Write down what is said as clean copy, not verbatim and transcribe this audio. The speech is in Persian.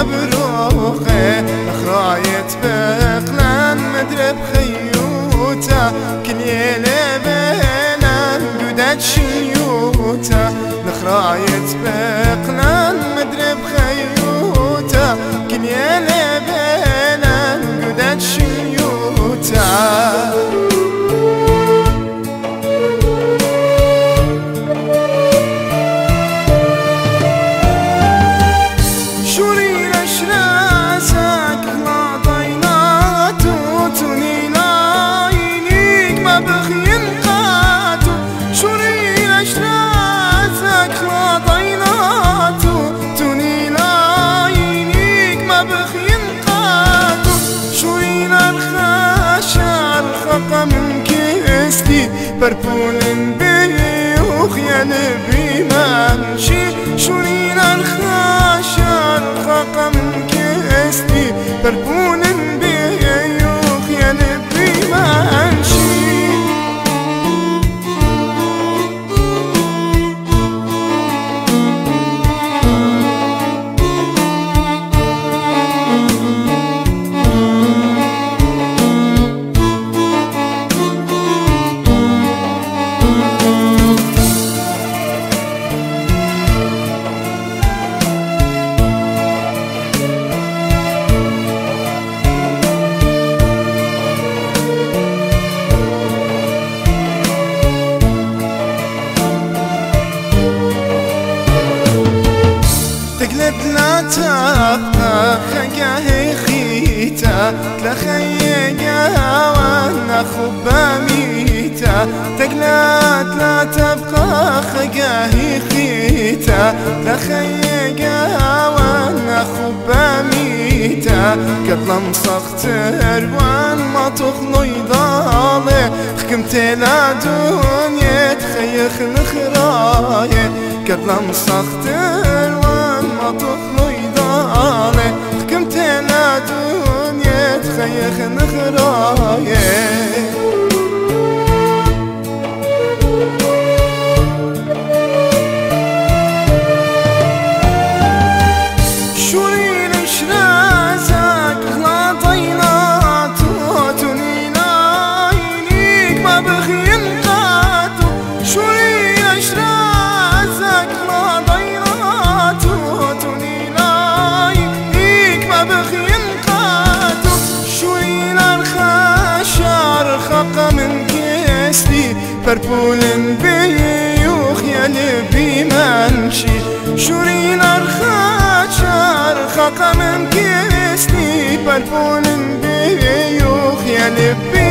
مبروخة خرايت بقلان مدرب خيوتا كل يلي بينان قدت شيوتا خرايت بقلان مدرب خيوتا كل يلي بينان قدت شيوتا من كيستي بربون بيوخ يا نبي منشي شورين الخاشر خاقة من كيستي بربون بيوخ يا نبي منشي تقلب لا تبقى خقاهي خيتا تلخيقا وانا خبا ميتا تقلب لا تبقى خقاهي خيتا تلخيقا وانا خبا ميتا قبل مصخت اروان ما تخلو يضالي حكمت لا دنيا تخيخ الخراية قبل مصخت اروان ما تخلو يضالي حكمت لا دنيا تخيخ الخراية من كيستي بربولن بيوخ يا لبي منشي شورين الخاشر خاقة من كيستي بربولن بيوخ يا لبي